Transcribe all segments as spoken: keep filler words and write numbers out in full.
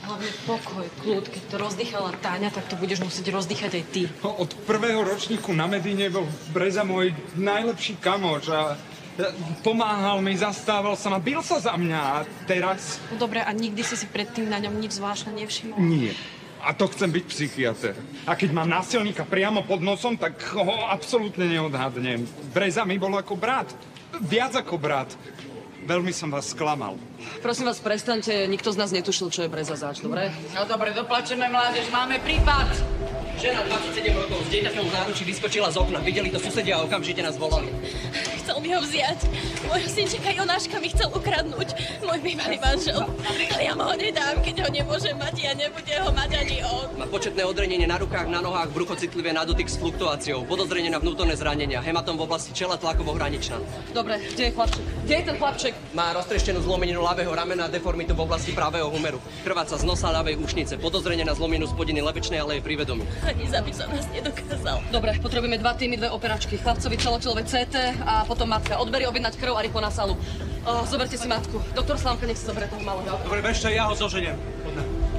Hlavne pokoj, kľud. Keď to rozdýchala Táňa, tak to budeš musieť rozdýchať aj ty. No, od prvého ročníku na Medine bol Breza môj najlepší kamoš a pomáhal mi, zastával sa ma, bil sa za mňa a teraz... No dobre, a nikdy si si predtým na ňom nič zvláštne nevšimol? Nie. A to chcem byť psychiatr. A keď mám násilníka priamo pod nosom, tak ho absolútne neodhadnem. Breza mi bol ako brat. Viac ako brat. Veľmi som vás sklamal. Prosím vás, prestaňte. Nikto z nás netušil, čo je Breza zač, dobre? No dobre, doplačeme, mládež, máme prípad. Žena dvadsaťsedem rokov z dieťaťom v náručí vyskočila z okna. Videli to susedia a okamžite nás volali. Chcel mi ho vziať. Môjho synčeka Jonáška mi chcel ukradnúť. Môj bývalý manžel. Ale ja mu ho nedám, keď ho nemôžem mať. Ja nebude ho mať ani on. Má početné odrenenie na rukách, na nohách, bruchocitlivé na dotyk s fluktuáciou, podozrenie na vnútorné zranenia, hematom v oblasti čela, tlakovo hraničná. Dobre, kde je chlapček? Kde je ten chlapček? Má roztreštenú zlomeninu ľavého ramena a deformitu v oblasti pravého humeru. Krváca z nosa ľavej ušnice, podozrenie na zlominu spodiny lebečnej, ale je pri vedomí. Ani zabiť sa nás nedokázal. Dobre, potrebujeme dva týmy, dve operačky. Chlapcovi celotelové cé té a potom matka. Odbery, objednať krv a rýchlo na salu. O, zoberte si matku. Doktor Slávka, nech si zoberie toho malého. Dobre, bežte, ja ho zoženiem. Poďme.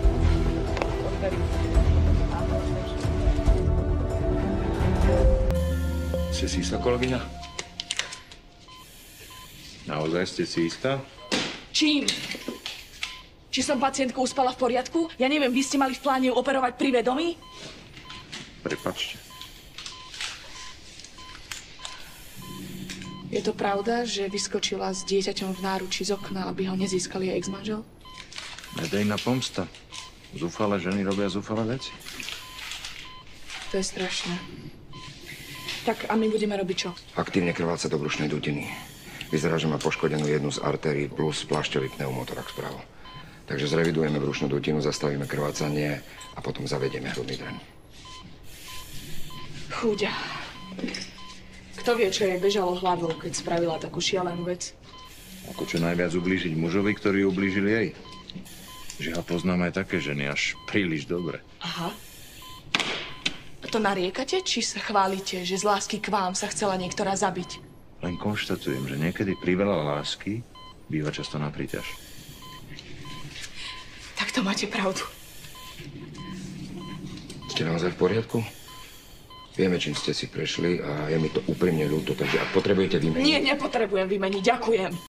Ste si istá, kolegyňa? Naozaj ste si istá? Čím? Či som pacientku uspala v poriadku? Ja neviem, vy ste mali v pláne ju operovať pri vedomí? Prepáčte. Je to pravda, že vyskočila s dieťaťom v náručí z okna, aby ho nezískal jej ex-manžel? Nedejná pomsta. Zúfale ženy robia zúfale veci. To je strašné. Tak a my budeme robiť čo? Aktívne krváca do brušnej dutiny. Vyzerá, že má poškodenú jednu z artérií plus plášťový pneumotorax vpravo. Takže zrevidujeme brušnú dutinu, zastavíme krvácanie a potom zavedieme hrudný dreň. Chúďa. Kto vie, čo jej bežalo hlavou, keď spravila takú šialenú vec? Ako čo najviac ublížiť mužovi, ktorý ublížil jej. Žiaľ, poznám aj také ženy, až príliš dobre. Aha. A to nariekate, či sa chválite, že z lásky k vám sa chcela niektorá zabiť? Len konštatujem, že niekedy priveľa lásky býva často na príťaž. Tak to máte pravdu. Ste naozaj v poriadku? Vieme, čím ste si prešli a je mi to úprimne ľúto, takže ak potrebujete vymeniť... Nie, nepotrebujem vymeniť, ďakujem.